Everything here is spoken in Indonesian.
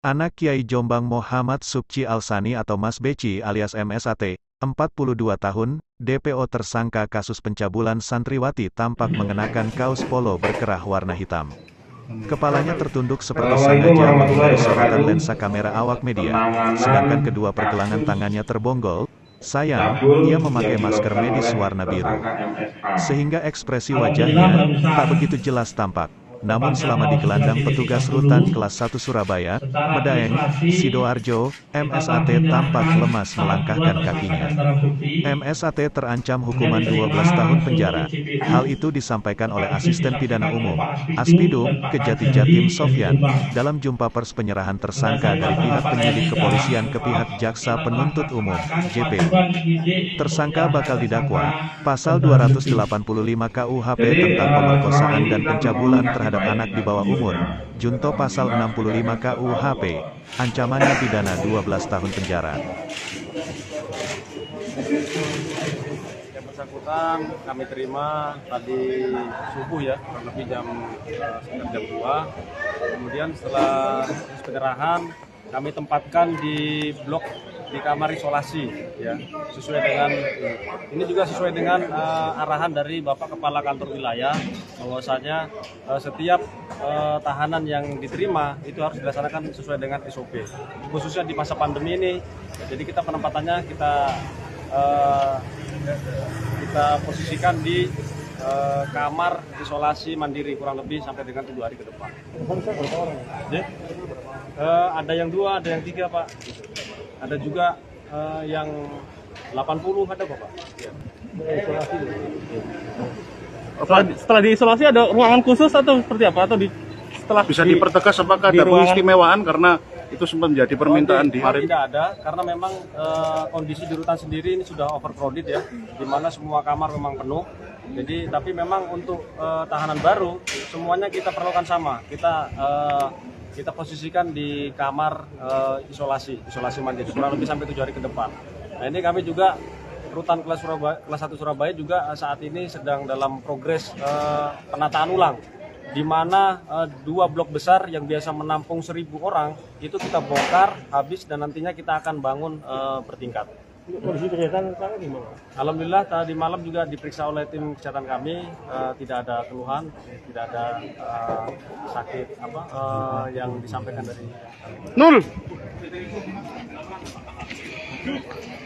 Anak Kiai Jombang Muhammad Subci Alsani atau Mas Beci alias MSAT, 42 tahun, DPO tersangka kasus pencabulan santriwati tampak mengenakan kaos polo berkerah warna hitam. Kepalanya tertunduk seperti sengaja menghindari sorotan lensa kamera awak media, sedangkan kedua pergelangan tangannya terbonggol. Sayang, ia memakai masker medis warna biru, sehingga ekspresi wajahnya tak begitu jelas tampak. Namun selama digelandang petugas rutan kelas 1 Surabaya, Medaeng, Sidoarjo, MSAT tampak lemas melangkahkan kakinya. MSAT terancam hukuman 12 tahun penjara. Hal itu disampaikan oleh Asisten Pidana Umum, Aspidum, Kejati Jatim Sofyan, dalam jumpa pers penyerahan tersangka dari pihak penyidik kepolisian ke pihak Jaksa Penuntut Umum, JPU. Tersangka bakal didakwa, pasal 285 KUHP tentang pemerkosaan dan pencabulan terhadap anak di bawah umur, junto pasal 65 KUHP, ancamannya pidana 12 tahun penjara. Yang bersangkutan kami terima tadi subuh ya, kurang lebih sekitar jam 2. Kemudian setelah penyerahan, kami tempatkan di blok di kamar isolasi ya, ini juga sesuai dengan arahan dari Bapak Kepala Kantor Wilayah bahwasanya setiap tahanan yang diterima itu harus dilaksanakan sesuai dengan SOP, khususnya di masa pandemi ini. Jadi kita penempatannya kita posisikan di kamar isolasi mandiri kurang lebih sampai dengan 7 hari ke depan. Ada yang 2, ada yang 3 Pak. Ada juga yang 80 ada Pak. Setelah diisolasi ada ruangan khusus atau seperti apa? Atau setelah bisa dipertegas apakah ada pengistimewaan karena itu sempat menjadi permintaan di hari? Tidak ada, karena memang kondisi di rutan sendiri ini sudah overcrowded ya, di mana semua kamar memang penuh. Jadi tapi memang untuk tahanan baru semuanya kita perlukan sama. Kita posisikan di kamar isolasi mandiri kurang lebih sampai 7 hari ke depan. Nah ini kami juga rutan kelas 1 Surabaya juga saat ini sedang dalam progres penataan ulang, di mana 2 blok besar yang biasa menampung 1.000 orang itu kita bongkar habis dan nantinya kita akan bangun bertingkat. kondisi kesehatan sekarang gimana? Alhamdulillah tadi malam juga diperiksa oleh tim kesehatan kami, tidak ada keluhan, tidak ada sakit yang disampaikan dari Nul.